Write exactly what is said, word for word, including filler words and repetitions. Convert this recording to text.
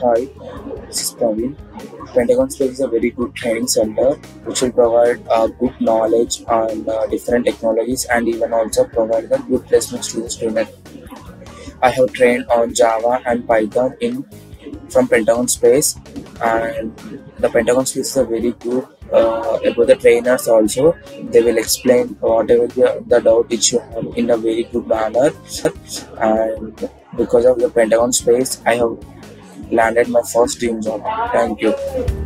Hi, this is Praveen. Pentagon Space is a very good training center which will provide uh, good knowledge on uh, different technologies and even also provide the good placements to the student. I have trained on Java and Python in from Pentagon Space, and the Pentagon Space is a very good uh, about the trainers also. They will explain whatever the, the doubt which you have in a very good manner, and because of the Pentagon Space, I have landed my first dream job. Thank you.